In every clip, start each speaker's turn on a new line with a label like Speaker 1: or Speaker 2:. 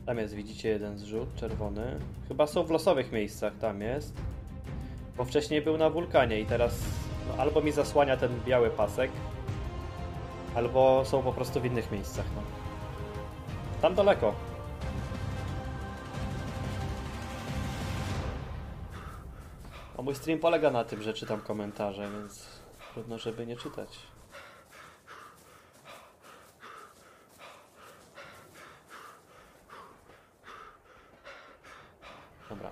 Speaker 1: Tam jest, widzicie, jeden zrzut czerwony. Chyba są w losowych miejscach, tam jest. Bo wcześniej był na wulkanie i teraz no, albo mi zasłania ten biały pasek, albo są po prostu w innych miejscach, no. Tam daleko. A mój stream polega na tym, że czytam komentarze, więc trudno, żeby nie czytać. Dobra.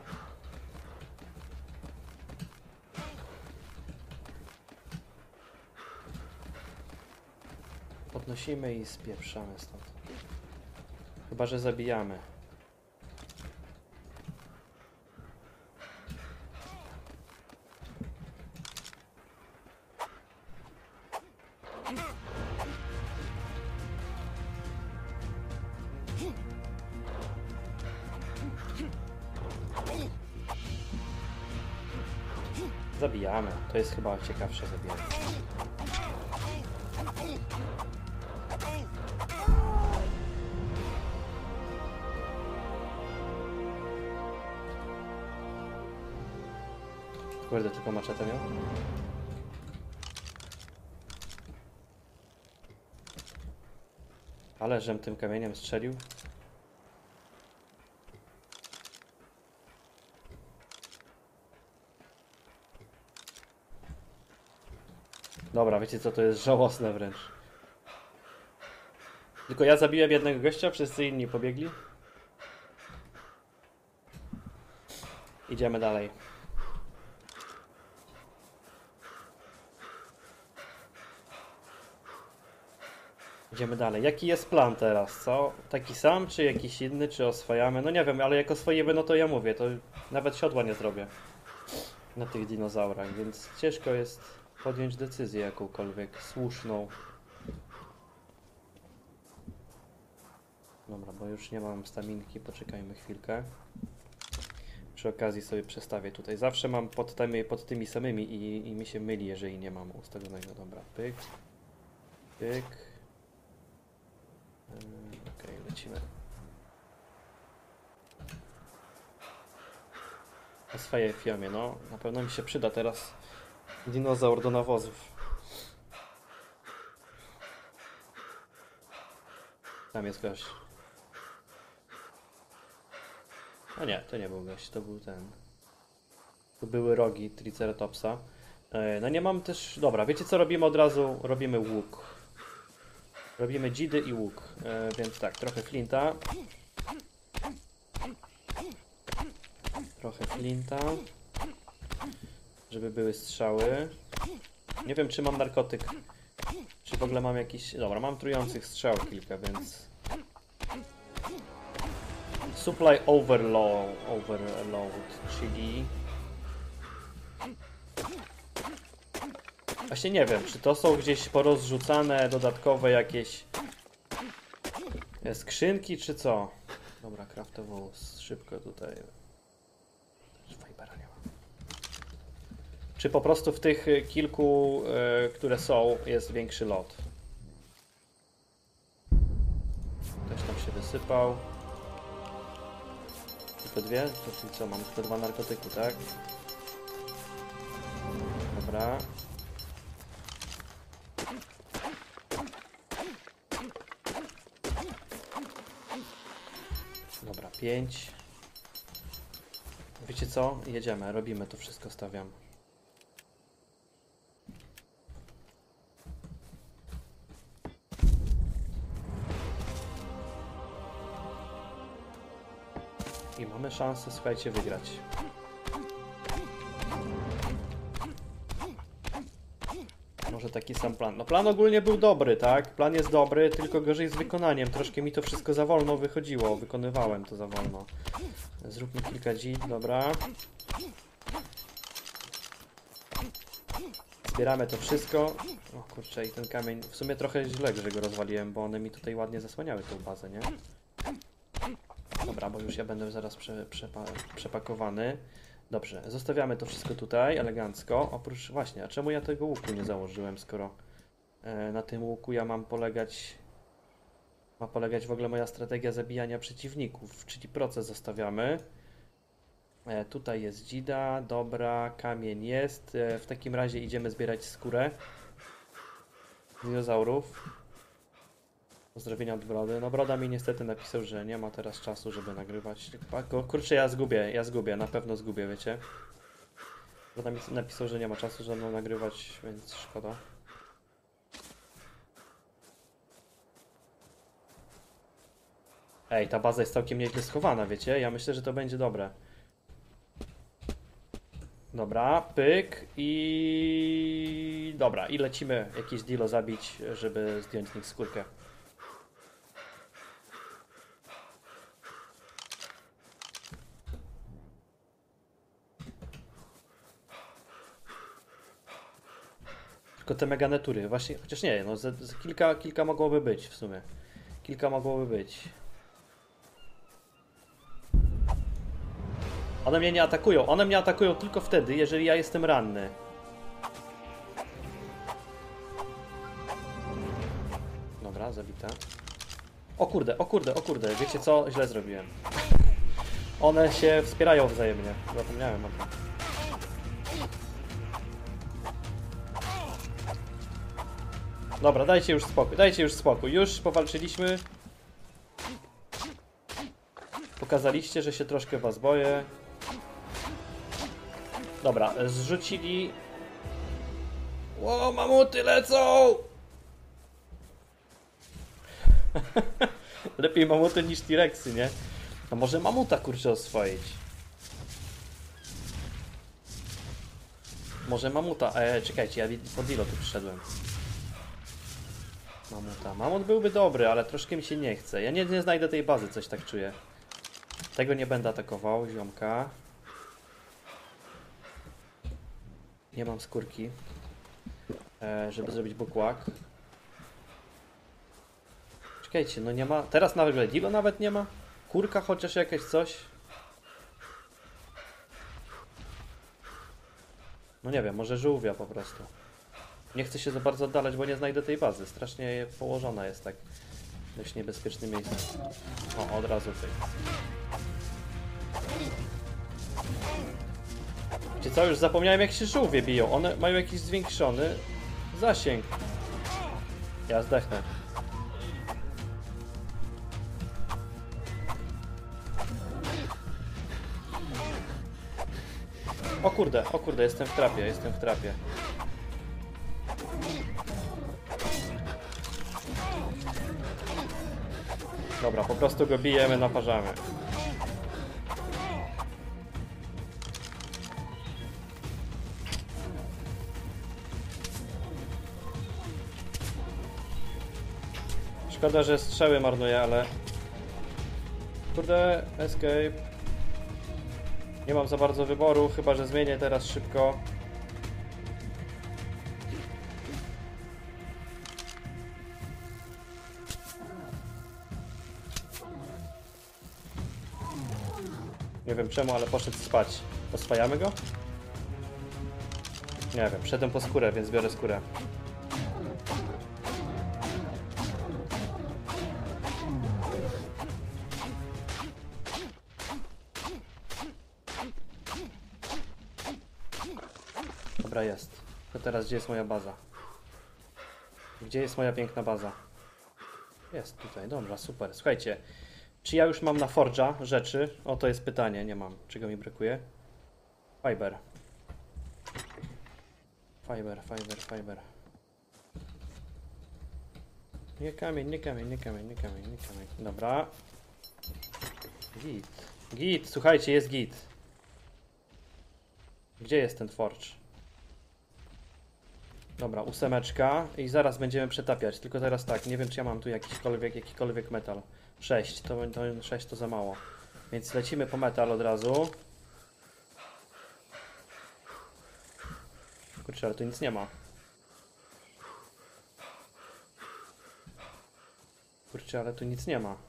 Speaker 1: Podnosimy i spieprzamy stąd. Chyba że zabijamy. Zabijamy. To jest chyba ciekawsze zabijanie. Kurde, tylko maczetę miał. Ale żem tym kamieniem strzelił. Dobra, wiecie co, to jest żałosne wręcz. Tylko ja zabiłem jednego gościa, wszyscy inni pobiegli. Idziemy dalej. Idziemy dalej. Jaki jest plan teraz, co? Taki sam, czy jakiś inny, czy oswajamy? No nie wiem, ale jak oswoimy, no to ja mówię, to nawet siodła nie zrobię na tych dinozaurach, więc ciężko jest podjąć decyzję jakąkolwiek słuszną. Dobra, bo już nie mam staminki, poczekajmy chwilkę. Przy okazji sobie przestawię tutaj. Zawsze mam pod tymi samymi i mi się myli, jeżeli nie mam ustawionego. Dobra, pyk, pyk. Okej, lecimy. Na swojej fiomie, no. Na pewno mi się przyda teraz dinozaur do nawozów. Tam jest gość. A nie, to nie był gość, to był ten. Tu były rogi Triceratopsa. No nie mam też... Dobra, wiecie co robimy od razu? Robimy łuk. Robimy dzidy i łuk. Więc tak, trochę flinta. Trochę flinta. Żeby były strzały. Nie wiem, czy mam narkotyk. Czy w ogóle mam jakiś... Dobra, mam trujących strzał kilka, więc... Supply overload, czyli... Właśnie nie wiem, czy to są gdzieś porozrzucane dodatkowe jakieś skrzynki, czy co? Dobra, craftowo szybko tutaj. Fibera nie ma. Czy po prostu w tych kilku, które są, jest większy lot? Też tam się wysypał. Tylko dwie? Czyli co, mam tylko dwa narkotyku, tak? Dobra. Dobra, 5. Wiecie co? Jedziemy, robimy to wszystko, stawiam. I mamy szansę, słuchajcie, wygrać. Może taki sam plan. No plan ogólnie był dobry, tak? Plan jest dobry, tylko gorzej z wykonaniem. Troszkę mi to wszystko za wolno wychodziło. Wykonywałem to za wolno. Zróbmy kilka dzi, dobra. Zbieramy to wszystko. O kurczę, i ten kamień... W sumie trochę źle, że go rozwaliłem, bo one mi tutaj ładnie zasłaniały tą bazę, nie? Dobra, bo już ja będę zaraz przepakowany. Dobrze, zostawiamy to wszystko tutaj, elegancko. Oprócz... Właśnie, a czemu ja tego łuku nie założyłem, skoro na tym łuku ja mam polegać ma polegać w ogóle moja strategia zabijania przeciwników, czyli proces zostawiamy. Tutaj jest dzida, dobra, kamień jest. W takim razie idziemy zbierać skórę dinozaurów. Pozdrowienia od Brody. No Broda mi niestety napisał, że nie ma teraz czasu, żeby nagrywać. Kurczę, ja zgubię, na pewno zgubię, wiecie. Broda mi napisał, że nie ma czasu, żeby nagrywać, więc szkoda. Ej, ta baza jest całkiem nieźle schowana, wiecie? Ja myślę, że to będzie dobre. Dobra, pyk i... Dobra, i lecimy jakieś dilo zabić, żeby zdjąć z nich skórkę. Tylko te meganatury, właśnie, chociaż nie, no kilka mogłoby być w sumie. Kilka mogłoby być. One mnie nie atakują. One mnie atakują tylko wtedy, jeżeli ja jestem ranny. Dobra, zabita. O kurde, o kurde, o kurde. Wiecie co? Źle zrobiłem. One się wspierają wzajemnie. Zapomniałem o tym. Dobra, dajcie już spokój. Dajcie już spokój. Już powalczyliśmy. Pokazaliście, że się troszkę was boję. Dobra, zrzucili. Ło, mamuty lecą! Lepiej mamuty niż T-Rexy, nie? A może mamuta kurczę oswoić? Może mamuta. Czekajcie, ja po dilo tu przyszedłem. Mamuta. Mamut byłby dobry, ale troszkę mi się nie chce. Ja nie znajdę tej bazy, coś tak czuję. Tego nie będę atakował, ziomka. Nie mam skórki, żeby zrobić bukłak. Czekajcie, no nie ma... Teraz nawet dilo nawet nie ma? Kurka chociaż jakieś coś? No nie wiem, może żółwia po prostu. Nie chcę się za bardzo oddalać, bo nie znajdę tej bazy. Strasznie położona jest tak w dość niebezpiecznym miejscu. O, od razu tutaj. Wiecie co, już zapomniałem jak się żółwie biją. One mają jakiś zwiększony zasięg. Ja zdechnę. O kurde, jestem w trapie, jestem w trapie. Dobra, po prostu go bijemy, naparzamy. Szkoda, że strzały marnuję, ale... Kurde, escape. Nie mam za bardzo wyboru, chyba że zmienię teraz szybko. Nie wiem czemu, ale poszedł spać. Oswajamy go? Nie wiem, szedłem po skórę, więc biorę skórę. Dobra, jest. To teraz gdzie jest moja baza? Gdzie jest moja piękna baza? Jest tutaj, dobra, super. Słuchajcie, czy ja już mam na Forge'a rzeczy? O, to jest pytanie, nie mam. Czego mi brakuje? Fiber. Fiber. Nie kamień, nie kamień, nie kamień, nie kamień, nie kamień. Dobra. Git, słuchajcie, jest git. Gdzie jest ten Forge? Dobra, 8 i zaraz będziemy przetapiać. Tylko teraz tak, nie wiem czy ja mam tu jakikolwiek metal. 6, to 6 to za mało. Więc lecimy po metal od razu. Kurczę, ale tu nic nie ma. Kurczę, ale tu nic nie ma.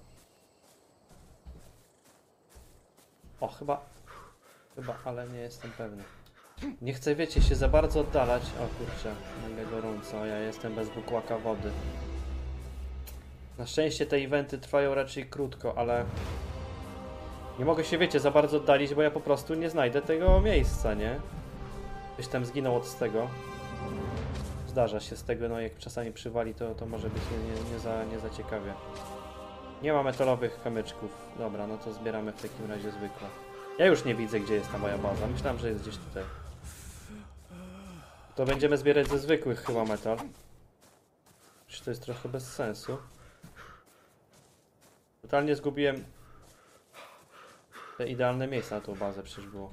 Speaker 1: O, chyba, ale nie jestem pewny. Nie chcę, wiecie, się za bardzo oddalać. O kurczę, mega gorąco, ja jestem bez bukłaka wody. Na szczęście te eventy trwają raczej krótko, ale nie mogę się, wiecie, za bardzo oddalić, bo ja po prostu nie znajdę tego miejsca, nie? Ktoś tam zginął od tego. Zdarza się z tego, no jak czasami przywali, to może być nie za ciekawie. Nie ma metalowych kamyczków. Dobra, no to zbieramy w takim razie zwykłe. Ja już nie widzę, gdzie jest ta moja baza. Myślałem, że jest gdzieś tutaj. To będziemy zbierać ze zwykłych chyba metal. Czy to jest trochę bez sensu? Totalnie zgubiłem te idealne miejsca na tą bazę, przecież było.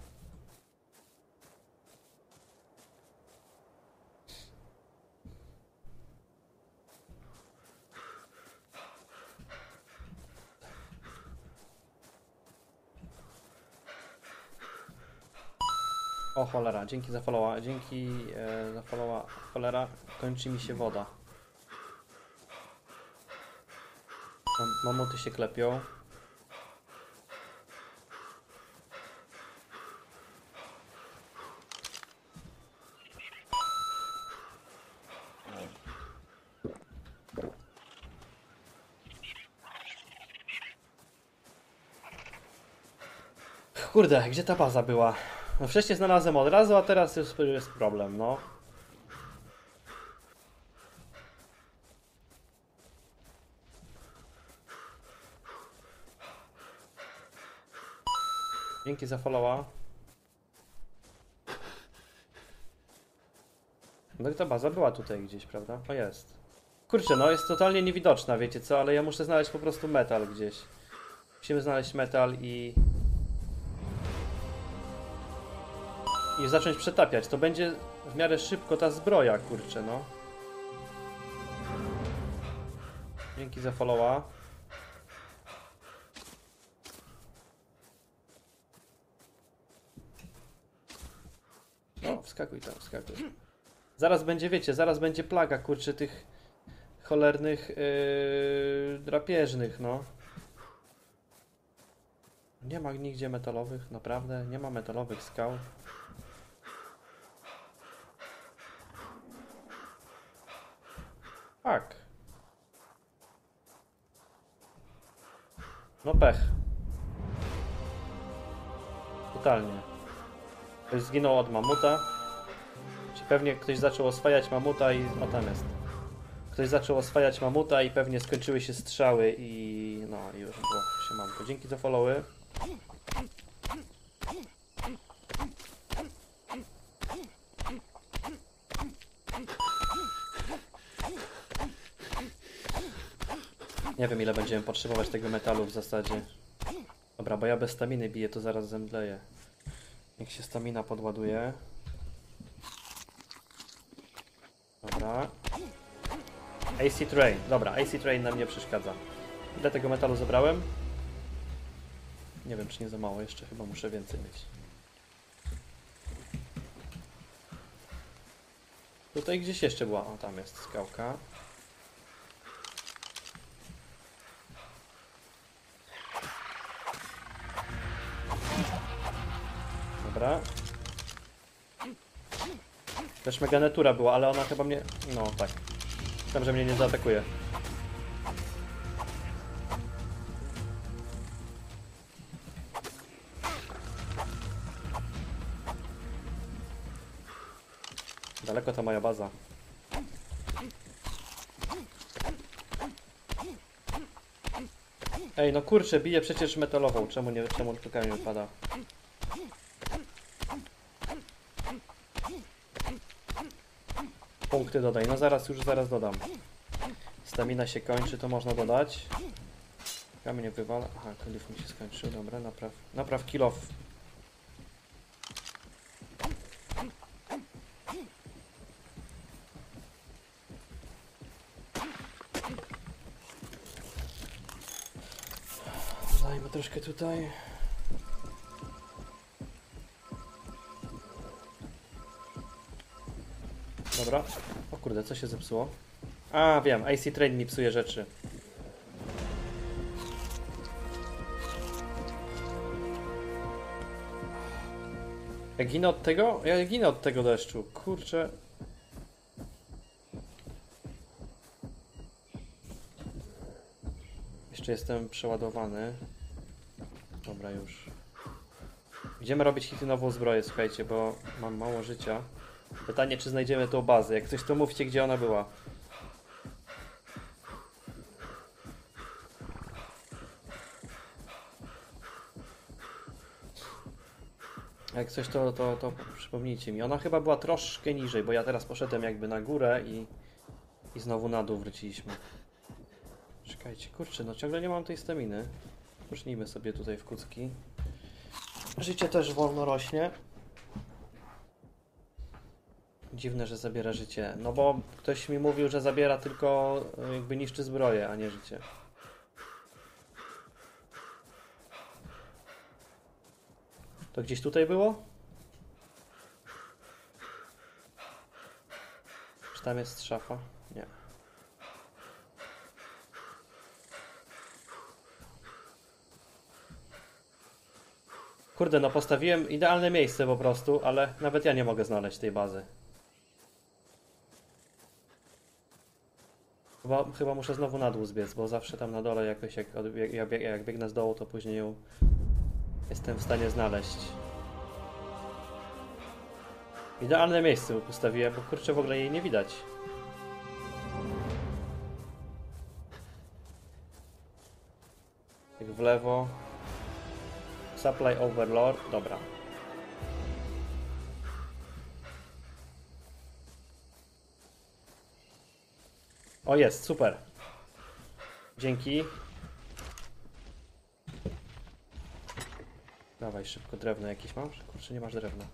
Speaker 1: O cholera, dzięki za followa, za followa, cholera, kończy mi się woda. Mamuty się klepią. Kurde, gdzie ta baza była? No wcześniej znalazłem od razu, a teraz już jest problem, no. Dzięki za followa. No i ta baza była tutaj gdzieś, prawda? O, jest. Kurczę, no jest totalnie niewidoczna, wiecie co, ale ja muszę znaleźć po prostu metal gdzieś. Musimy znaleźć metal i zacząć przetapiać. To będzie w miarę szybko ta zbroja, kurczę, no. Dzięki za followa. No, wskakuj tam, wskakuj. Zaraz będzie, wiecie, zaraz będzie plaga, kurczę, tych cholernych drapieżnych, no. Nie ma nigdzie metalowych, naprawdę, nie ma metalowych skał. Tak. No pech. Totalnie. Ktoś zginął od mamuta. Czy pewnie ktoś zaczął oswajać mamuta i... O, tam jest. Ktoś zaczął oswajać mamuta i pewnie skończyły się strzały i... No i już było. Siemanko. Dzięki za followy. Nie wiem, ile będziemy potrzebować tego metalu w zasadzie. Dobra, bo ja bez staminy biję, to zaraz zemdleję. Niech się stamina podładuje. Dobra. AC Train. Dobra, AC Train nam nie przeszkadza. Ile tego metalu zebrałem? Nie wiem, czy nie za mało. Jeszcze chyba muszę więcej mieć. Tutaj gdzieś jeszcze była. O, tam jest skałka. Dobra. Też mega natura była, ale ona chyba mnie... No tak. Myślałem, że mnie nie zaatakuje. Daleko ta moja baza. Ej, no kurczę, bije przecież metalową. Czemu tylko kamień wypada? Punkty dodaj. No zaraz dodam. Stamina się kończy, to można dodać. Kamień wywala. Aha, klif mi się skończył. Dobra, napraw kill off. Dajmy troszkę tutaj. Dobra. O kurde, co się zepsuło? A, wiem, AC Train mi psuje rzeczy. Ja ginę od tego? Ja ginę od tego deszczu. Kurczę. Jeszcze jestem przeładowany. Dobra, już. Idziemy robić hitynową zbroję, słuchajcie, bo mam mało życia. Pytanie, czy znajdziemy tą bazę. Jak coś, to mówcie, gdzie ona była. Jak coś, to przypomnijcie mi. Ona chyba była troszkę niżej, bo ja teraz poszedłem jakby na górę i znowu na dół wróciliśmy. Czekajcie, kurczę, no ciągle nie mam tej staminy. Pusznijmy sobie tutaj w kucki. Życie też wolno rośnie. Dziwne, że zabiera życie. No bo ktoś mi mówił, że zabiera tylko jakby niszczy zbroję, a nie życie. To gdzieś tutaj było? Czy tam jest szafa? Nie. Kurde, no postawiłem idealne miejsce po prostu, ale nawet ja nie mogę znaleźć tej bazy. Chyba muszę znowu na dół zbiec, bo zawsze tam na dole jakoś jak biegnę z dołu, to później ją jestem w stanie znaleźć. Idealne miejsce postawiłem, bo kurczę w ogóle jej nie widać. Tak w lewo. Supply Overlord, dobra. O, jest, super. Dzięki. Dawaj szybko, drewno jakieś masz? Kurczę, nie masz drewna.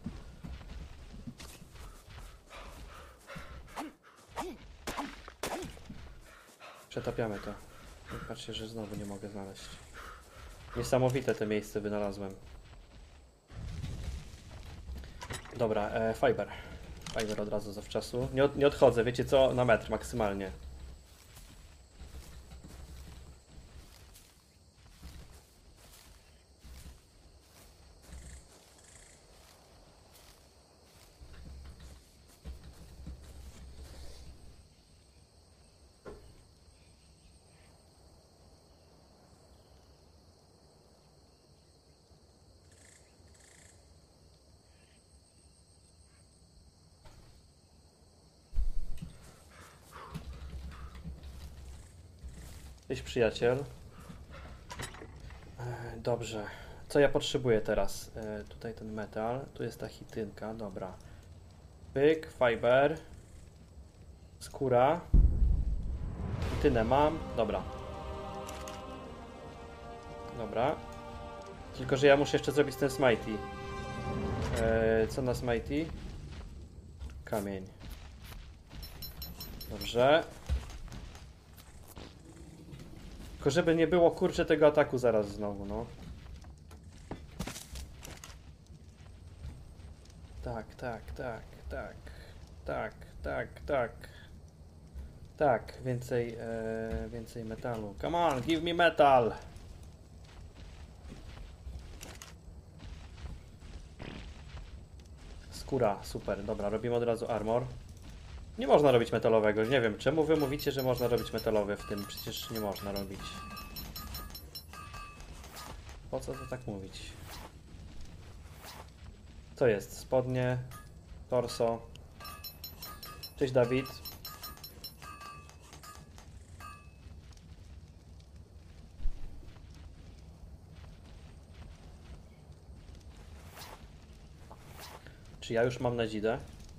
Speaker 1: Przetapiamy to. Patrzcie, że znowu nie mogę znaleźć. Niesamowite te miejsce wynalazłem. Dobra, fiber. Fiber od razu zawczasu. Nie odchodzę, wiecie co? Na metr maksymalnie. Cześć przyjaciel. Dobrze. Co ja potrzebuję teraz? Tutaj ten metal. Tu jest ta hitynka. Dobra. Pyk, fiber. Skóra. Hitynę mam. Dobra. Dobra. Tylko, że ja muszę jeszcze zrobić ten smitey. Co na smitey? Kamień. Dobrze. Tylko żeby nie było, kurczę, tego ataku zaraz znowu, no. Tak, tak, tak, tak. Tak, tak, tak. Tak, więcej metalu. Come on, give me metal! Skóra, super, dobra, robimy od razu armor. Nie można robić metalowego, nie wiem, czemu wy mówicie, że można robić metalowe w tym, przecież nie można robić. Po co to tak mówić? Co jest? Spodnie, torso. Cześć Dawid. Czy ja już mam na dzidę?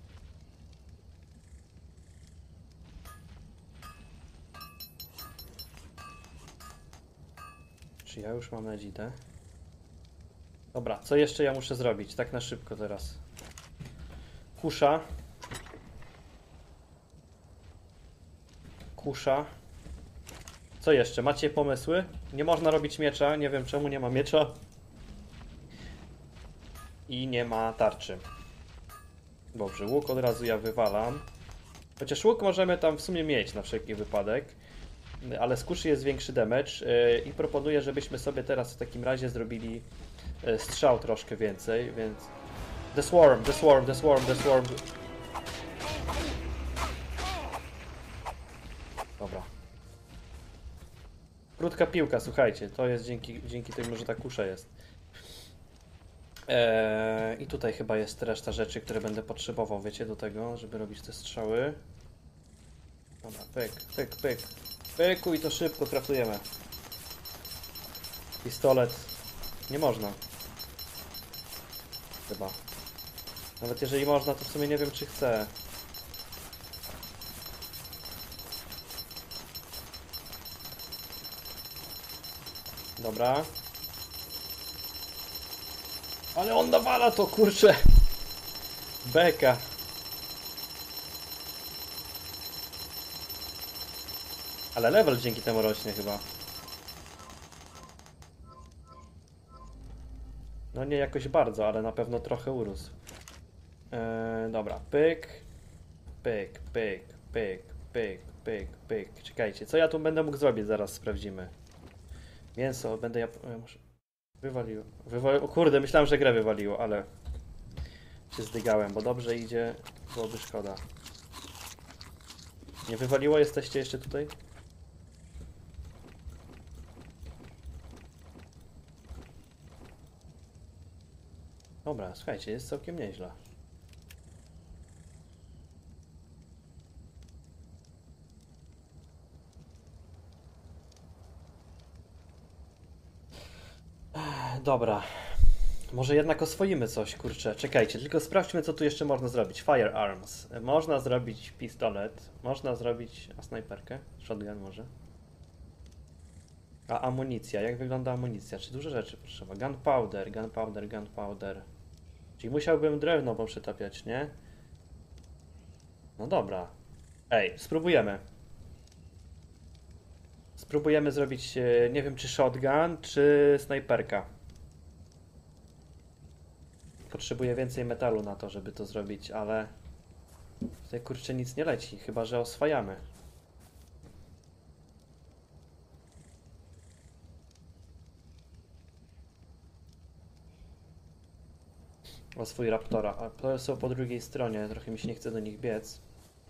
Speaker 1: Czy ja już mam na dzidę? Dobra, co jeszcze ja muszę zrobić? Tak na szybko teraz. Kusza. Kusza. Co jeszcze? Macie pomysły? Nie można robić miecza. Nie wiem czemu nie ma miecza. I nie ma tarczy. Dobrze, łuk od razu ja wywalam. Chociaż łuk możemy tam w sumie mieć na wszelki wypadek. Ale z kuszy jest większy damage. I proponuję, żebyśmy sobie teraz w takim razie zrobili strzał troszkę więcej, więc... The swarm, the swarm, the swarm, the swarm. Dobra. Krótka piłka, słuchajcie, to jest dzięki temu, że ta kusza jest. I tutaj chyba jest reszta rzeczy, które będę potrzebował, wiecie, do tego, żeby robić te strzały. Dobra, pyk, pyk, pyk. Pyku i to szybko kraftujemy. Pistolet. Nie można. Chyba. Nawet jeżeli można, to w sumie nie wiem, czy chcę. Dobra. Ale on nawala to, kurczę. Beka. Ale level dzięki temu rośnie chyba. No nie jakoś bardzo, ale na pewno trochę urósł. Dobra, pyk. Pyk, pyk, pyk, pyk, pyk, pyk. Czekajcie, co ja tu będę mógł zrobić? Zaraz sprawdzimy. Mięso, będę ja... Muszę... Wywaliło. O kurde, myślałem, że grę wywaliło, ale... się zdygałem, bo dobrze idzie, byłoby szkoda. Nie wywaliło? Jesteście jeszcze tutaj? Dobra, słuchajcie, jest całkiem nieźle. Dobra. Może jednak oswoimy coś, kurczę. Czekajcie, tylko sprawdźmy, co tu jeszcze można zrobić. Firearms. Można zrobić pistolet. Można zrobić... A snajperkę? Shotgun może. A amunicja. Jak wygląda amunicja? Czy dużo rzeczy potrzeba? Gunpowder, gunpowder, gunpowder. Czyli musiałbym drewno poprzetapiać, nie? No dobra. Ej, spróbujemy. Spróbujemy zrobić, nie wiem, czy shotgun, czy snajperka. Potrzebuję więcej metalu na to, żeby to zrobić, ale... Tutaj kurczę nic nie leci, chyba że oswajamy. O swój Raptora. A to są po drugiej stronie, trochę mi się nie chce do nich biec.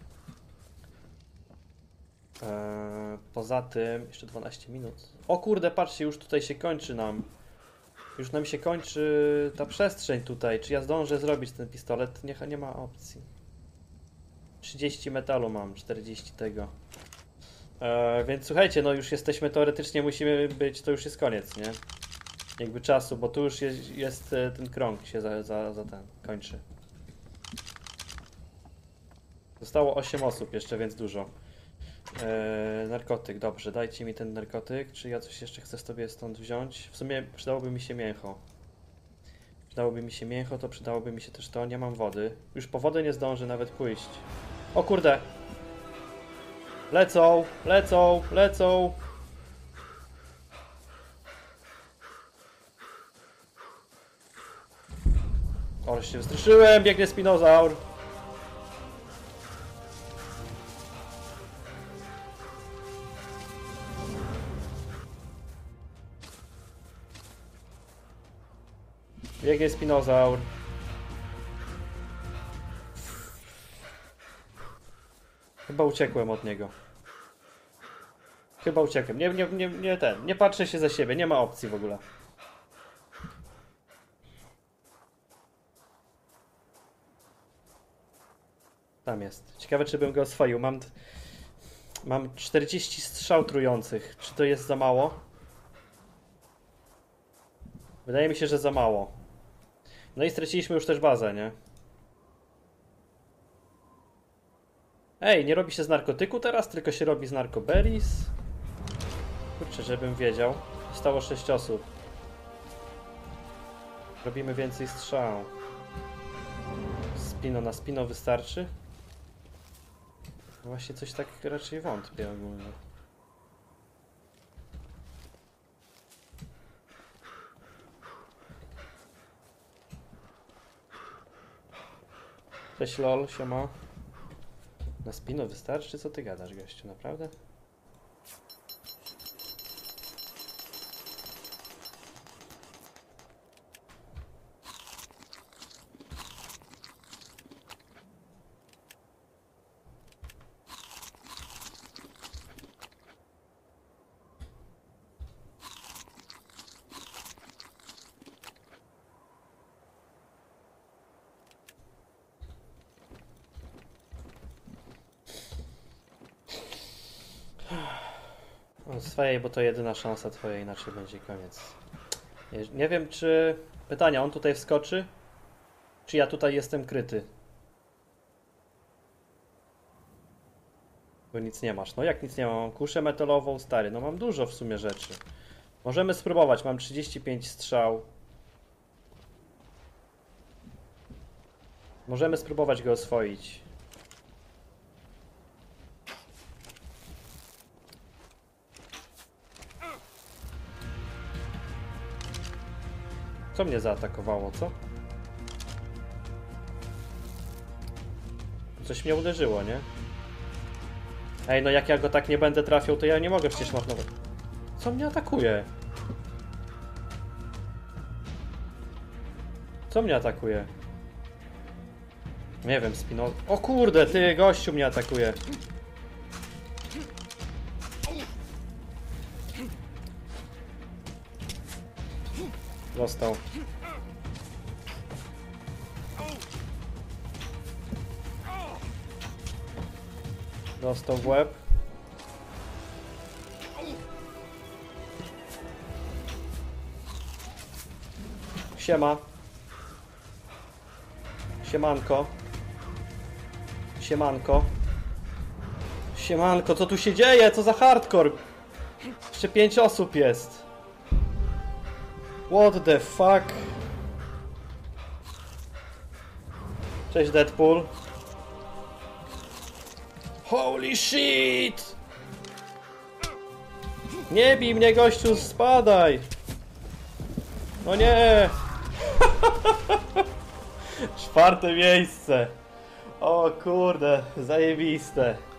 Speaker 1: Poza tym, jeszcze 12 minut. O kurde, patrzcie, już tutaj się kończy nam. Już nam się kończy ta przestrzeń tutaj. Czy ja zdążę zrobić ten pistolet? Nie ma opcji. 30 metalu mam, 40 tego. Więc słuchajcie, no już jesteśmy, teoretycznie musimy być, to już jest koniec, nie? Jakby czasu, bo tu już jest ten krąg się za ten kończy. Zostało 8 osób jeszcze, więc dużo. Narkotyk, dobrze, dajcie mi ten narkotyk. Czy ja coś jeszcze chcę sobie stąd wziąć? W sumie przydałoby mi się mięcho. Przydałoby mi się mięcho, to przydałoby mi się też to. Nie mam wody. Już po wodę nie zdążę nawet pójść. O kurde! Lecą, lecą, lecą! O, się wystraszyłem, biegnie spinozaur! Biegnie spinozaur. Chyba uciekłem od niego. Chyba uciekłem. Nie patrzę się za siebie, nie ma opcji w ogóle. Tam jest. Ciekawe, czy bym go oswoił. Mam 40 strzał trujących. Czy to jest za mało? Wydaje mi się, że za mało. No i straciliśmy już też bazę, nie? Ej, nie robi się z narkotyku teraz, tylko się robi z narkoberries? Kurczę, żebym wiedział. Zostało 6 osób. Robimy więcej strzał. Spino na spino wystarczy? Właśnie coś tak raczej wątpię ogólnie. Cześć lol, siema. Na spino wystarczy? Co ty gadasz, gościu, naprawdę? Swojej, bo to jedyna szansa twoja, inaczej będzie koniec. Nie wiem, czy... Pytania, on tutaj wskoczy? Czy ja tutaj jestem kryty? Bo nic nie masz. No jak nic nie mam? Mam kuszę metalową, stary. No mam dużo w sumie rzeczy. Możemy spróbować. Mam 35 strzał. Możemy spróbować go oswoić. Co mnie zaatakowało, co? Coś mnie uderzyło, nie? Ej, no jak ja go tak nie będę trafiał, to ja nie mogę przecież marnować. Co mnie atakuje? Co mnie atakuje? Nie wiem, spino... O kurde, ty gościu mnie atakuje. Dostał. Dostał w łeb. Siema. Siemanko. Siemanko. Siemanko, co tu się dzieje? Co za hardcore? Jeszcze 5 osób jest. What the fuck? Cześć Deadpool. Holy shit! Nie bij mnie, gościu, spadaj! No nie! 4. miejsce! O kurde, zajebiste.